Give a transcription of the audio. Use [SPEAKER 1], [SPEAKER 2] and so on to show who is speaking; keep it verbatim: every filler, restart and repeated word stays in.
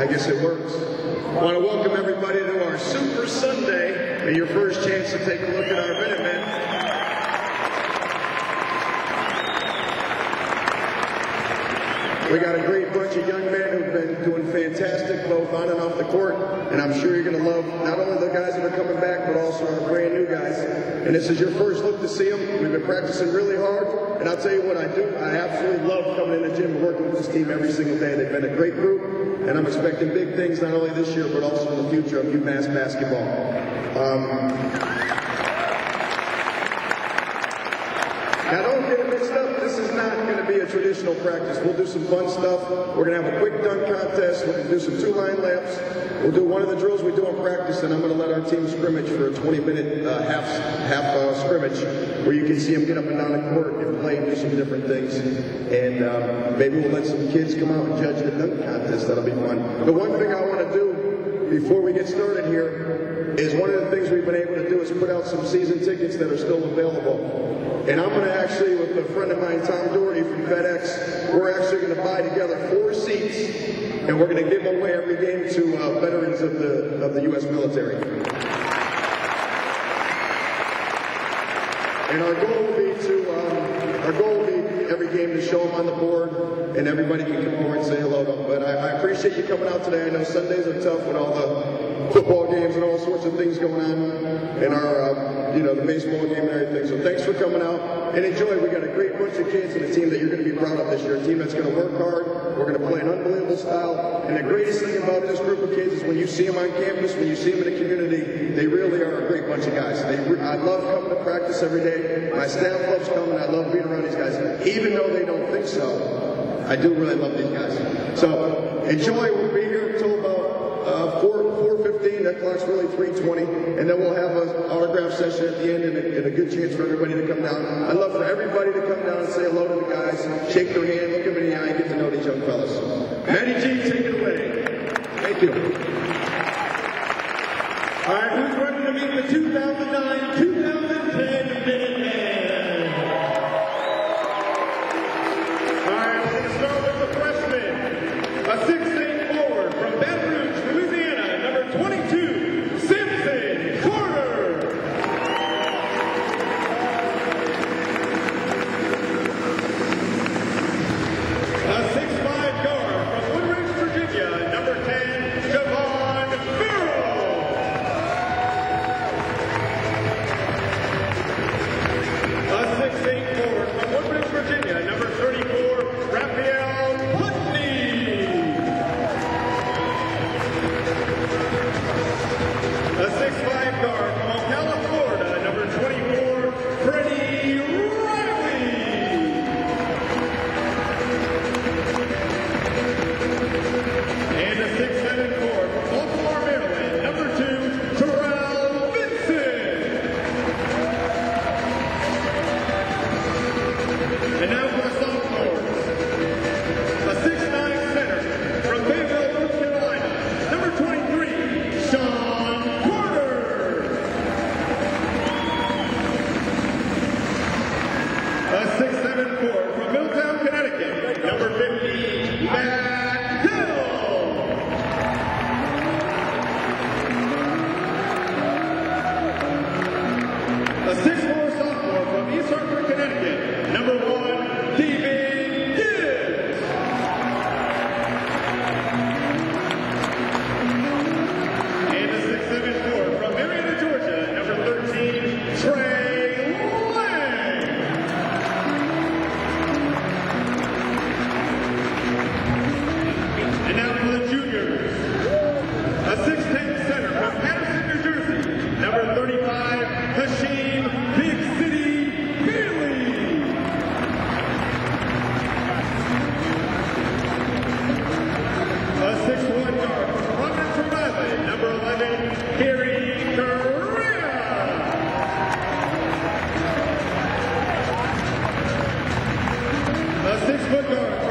[SPEAKER 1] I guess it works. I want to welcome everybody to our Super Sunday and your first chance to take a look at our Minutemen. We got a great bunch of young men who've been doing fantastic both on and off the court, and I'm sure you're going to love not only the guys that are coming back, but also our brand new guys. And this is your first look to see them. We've been practicing really hard, and I'll tell you what I do. I absolutely love coming in the gym and working with this team every single day. They've been a great group, and I'm expecting big things not only this year, but also in the future of UMass basketball. Um, Now don't get it mixed up, this is not going to be a traditional practice. We'll do some fun stuff. We're going to have a quick dunk contest. We're going to do some two-line laps. We'll do one of the drills we do in practice, and I'm going to let our team scrimmage for a twenty minute uh, half, half uh, scrimmage where you can see them get up and down the court and play and do some different things. And um, maybe we'll let some kids come out and judge the dunk contest. That'll be fun. The one thing I want to do before we get started here is one of the things we've been able to do is put out some season tickets that are still available. And I'm going to actually, with a friend of mine, Tom Doherty from FedEx, we're actually going to buy together four seats, and we're going to give them away every game to uh, veterans of the of the U S military. And our goal will be to, um, our goal will be every game to show them on the board, and everybody can come over and say hello to them. But I, I appreciate you coming out today. I know Sundays are tough with all the football games and all sorts of things going on in our, uh, you know, the baseball game and everything. So thanks for coming out and enjoy. We got a great bunch of kids and a team that you're going to be proud of this year. A team that's going to work hard. We're going to play an unbelievable style. And the greatest thing about this group of kids is when you see them on campus, when you see them in the community, they really are a great bunch of guys. They, I love coming to practice every day. My staff loves coming. I love being around these guys. Even though they don't think so, I do really love these guys. So enjoy. We'll be here until about Uh, four fifteen, that clock's really three twenty, and then we'll have an autograph session at the end and a, and a good chance for everybody to come down. I'd love for everybody to come down and say hello to the guys, shake their hand, look them in the eye, and get to know these young fellas. Matty G, take it away. Thank you.
[SPEAKER 2] All right, who's ready to meet the two thousand nine two thousand ten Minutemen? All right, we're going to start with the freshman, a six eight forward from Baton Rouge, Louisiana, number twenty-two, Simpson Carter. A six five guard from Woodridge, Virginia, number ten, Javon Farrell. A six eight forward from Woodridge, Virginia, number thirty-four, Raphael Putney. A six five guard from Ocala, Florida, number twenty-four, Freddie Riley. And a six seven forward from Baltimore, Maryland, number two, Terrell Vincent. And now for the sophomores. A six nine center from Fayetteville, North Carolina, number twenty-three, Sean Carter. A six seven forward from Milltown, Connecticut, number fifty, Matt Hill. A six four sophomore from East Hartford, Connecticut, number one, David Gibbs. And a six seven forward from Marietta, Georgia, number thirteen, Trey Lang. And now for the juniors. A six ten center from Patterson, New Jersey, number thirty-five, Hashim Big City Bailey. A six one guard from Providence, Rhode Island, number eleven, Harry Correa. A six foot guard from